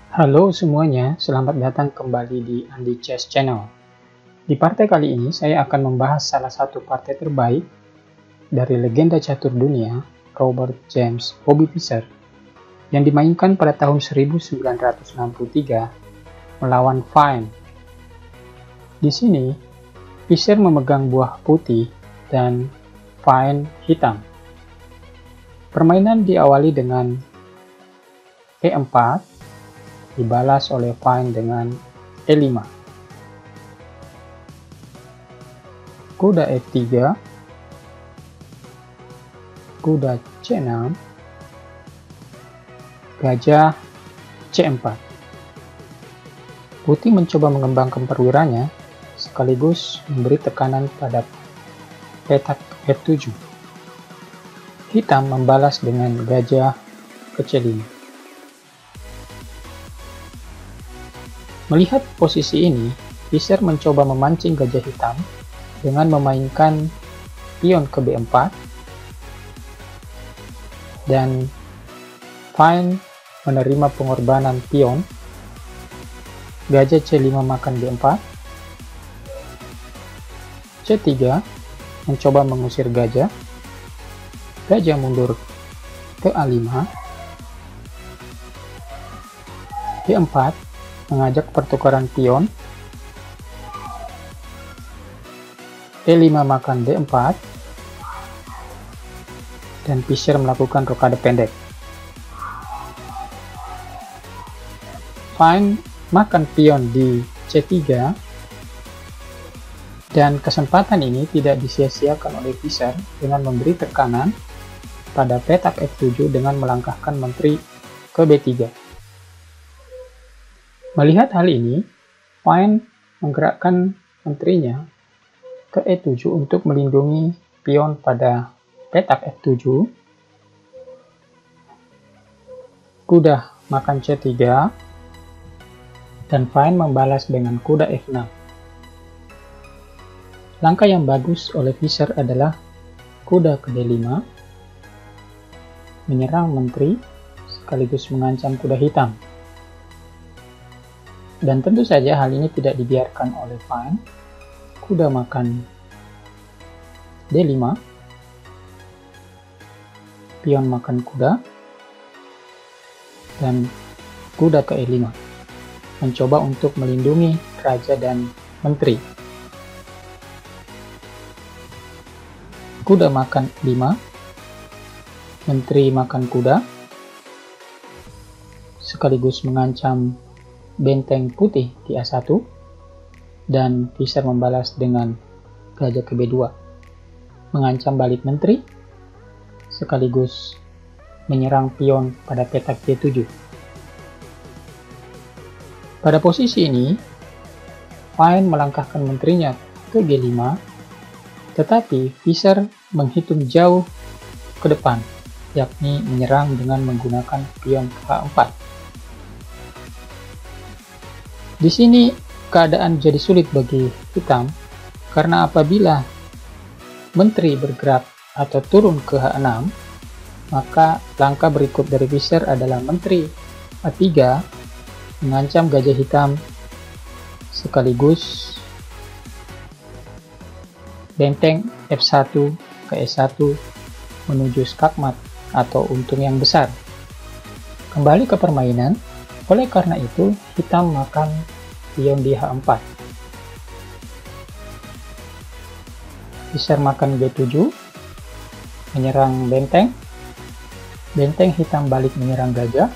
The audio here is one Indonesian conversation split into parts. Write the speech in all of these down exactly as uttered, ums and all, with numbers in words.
Halo semuanya, selamat datang kembali di Andi Chess Channel. Di partai kali ini saya akan membahas salah satu partai terbaik dari legenda catur dunia, Robert James Bobby Fischer, yang dimainkan pada tahun seribu sembilan ratus enam puluh tiga melawan Fine. Di sini, Fischer memegang buah putih dan Fine hitam. Permainan diawali dengan E empat, dibalas oleh Fine dengan E lima. Kuda F tiga, kuda C enam, gajah C empat. Putih mencoba mengembangkan perwiranya sekaligus memberi tekanan pada petak F tujuh. Hitam membalas dengan gajah ke C lima. Melihat posisi ini, Fischer mencoba memancing gajah hitam dengan memainkan pion ke B empat dan Fine menerima pengorbanan pion. Gajah C lima makan B empat. C tiga mencoba mengusir gajah. Gajah mundur ke A lima. B empat mengajak pertukaran pion. E lima makan D empat dan Fischer melakukan rokade pendek. Fine makan pion di C tiga dan kesempatan ini tidak disia-siakan oleh Fischer dengan memberi tekanan pada petak F tujuh dengan melangkahkan menteri ke B tiga. Melihat hal ini, Fine menggerakkan menterinya ke E tujuh untuk melindungi pion pada petak F tujuh. Kuda makan C tiga dan Fine membalas dengan kuda F enam. Langkah yang bagus oleh Fischer adalah kuda ke D lima, menyerang menteri sekaligus mengancam kuda hitam. Dan tentu saja hal ini tidak dibiarkan oleh Fine. Kuda makan D lima, pion makan kuda, dan kuda ke E lima, mencoba untuk melindungi raja dan menteri. Kuda makan E lima, menteri makan kuda, sekaligus mengancam benteng putih di A satu, dan Fischer membalas dengan gajah ke B dua, mengancam balik menteri, sekaligus menyerang pion pada petak G tujuh. Pada posisi ini, Fine melangkahkan menterinya ke G lima, tetapi Fischer menghitung jauh ke depan, yakni menyerang dengan menggunakan pion H empat. Di sini keadaan jadi sulit bagi hitam karena apabila menteri bergerak atau turun ke H enam, maka langkah berikut dari Fischer adalah menteri A tiga mengancam gajah hitam sekaligus benteng F satu ke E satu menuju skakmat atau untung yang besar. Kembali ke permainan. Oleh karena itu, hitam makan pion di H empat. Fischer makan G tujuh, menyerang benteng. Benteng hitam balik menyerang gajah.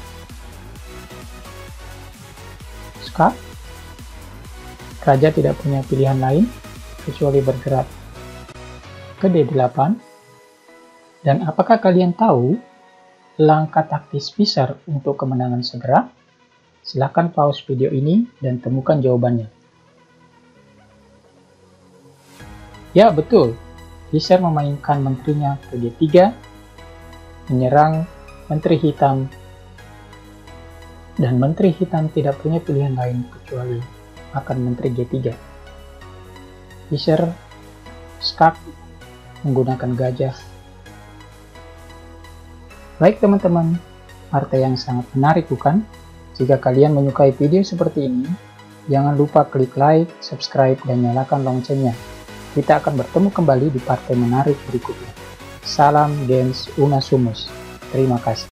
Skak. Raja tidak punya pilihan lain kecuali bergerak ke D delapan. Dan apakah kalian tahu langkah taktis Fischer untuk kemenangan segera? Silahkan pause video ini dan temukan jawabannya. Ya, betul. Fischer memainkan menterinya ke G tiga, menyerang menteri hitam, dan menteri hitam tidak punya pilihan lain kecuali makan menteri G tiga. Fischer skak menggunakan gajah. Baik teman-teman, partai yang sangat menarik bukan? Jika kalian menyukai video seperti ini, jangan lupa klik like, subscribe, dan nyalakan loncengnya. Kita akan bertemu kembali di partai menarik berikutnya. Salam Gens Unasumus. Terima kasih.